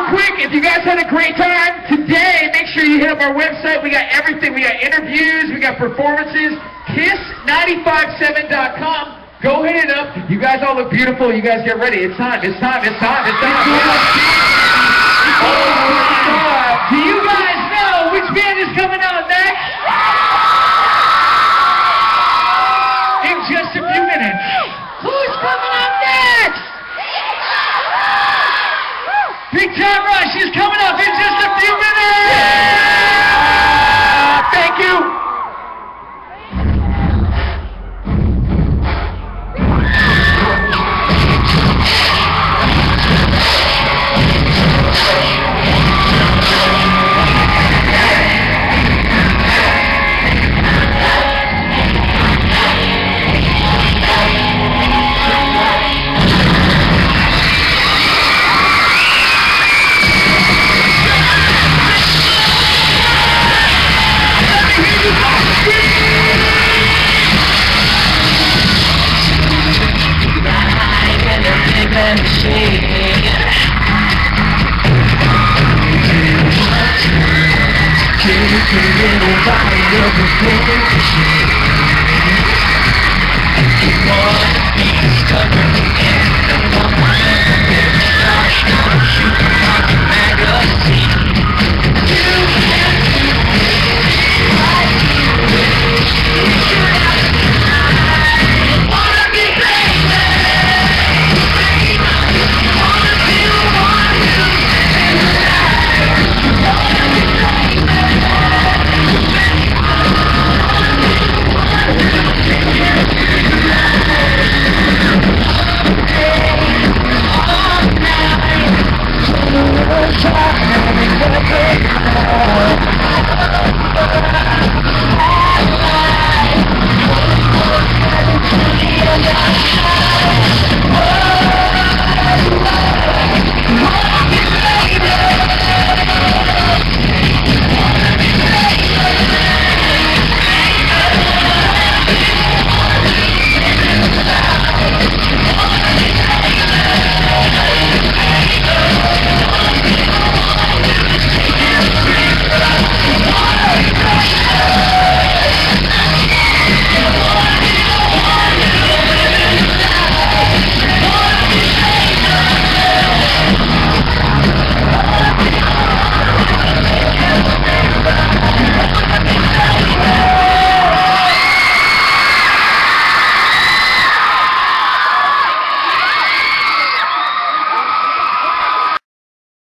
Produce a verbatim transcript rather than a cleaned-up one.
real quick, if you guys had a great time today, make sure you hit up our website. We got everything. We got interviews. We got performances. kiss nine five seven dot com. Go hit it up. You guys all look beautiful. You guys get ready. It's time. It's time. It's time. It's time. Oh, do you guys know which band is coming out next? In just a few minutes. Who's coming up next? Big Time Rush is coming up in just a few minutes. Yeah. Thank you. Little body of a